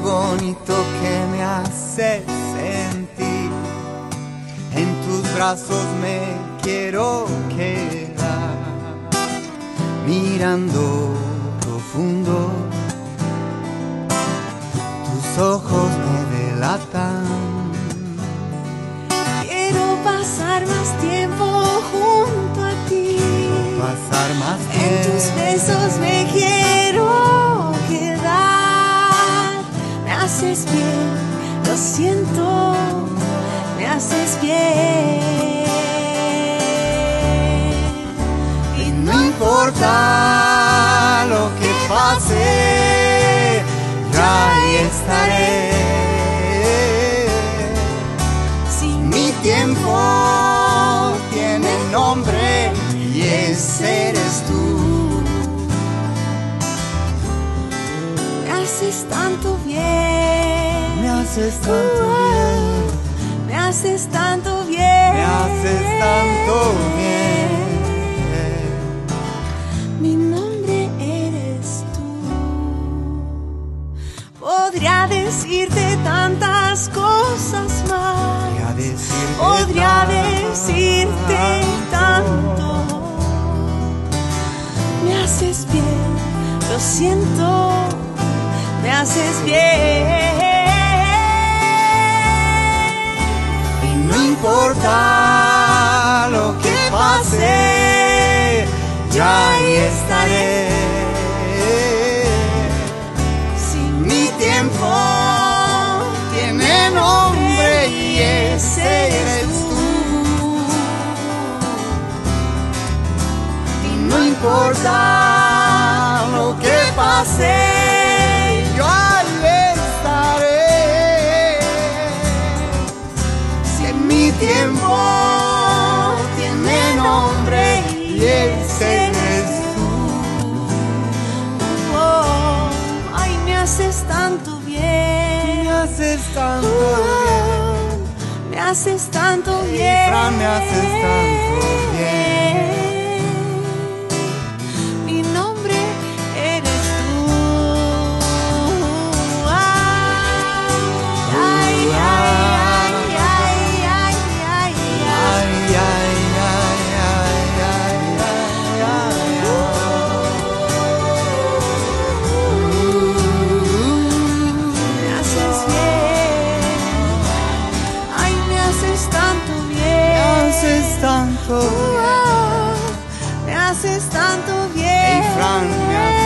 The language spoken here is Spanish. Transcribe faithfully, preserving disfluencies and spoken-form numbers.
bonito que me haces sentir. En tus brazos me quiero quedar, mirando profundo. Tus ojos me delatan. Quiero pasar más tiempo junto a ti. Pasar más tiempo. En tus besos me quiero quedar. Me haces bien, lo siento, me haces bien. Y no importa lo que pase, ya ahí estaré. Si Mi tiempo tiene nombre y ese eres tú. me haces tanto bien, Me haces tanto bien, me haces tanto bien, me haces tanto bien. Mi nombre eres tú. Podría decirte tantas cosas más. Podría decirte Podría tanto. decirte tanto. Me haces bien, lo siento, me haces bien. Y no importa lo que pase, ya ahí estaré. Si Mi tiempo tiene nombre y ese eres tú. Y no importa lo que pase, yo ahí estaré. Si mi tiempo tiene nombre y ese eres tú. Oh, ay, me haces tanto bien. Me haces tanto bien. Me haces tanto Hey, bien. Fran, me haces tanto bien. Mi nombre eres tú. Ay, ay, ay, ay, ay, ay, Ay, ay, ay, ay, ay, ay, ay, me haces bien. Ay, me haces tanto bien. me haces tanto bien. Me haces tanto bien. Hey, Fran, me haces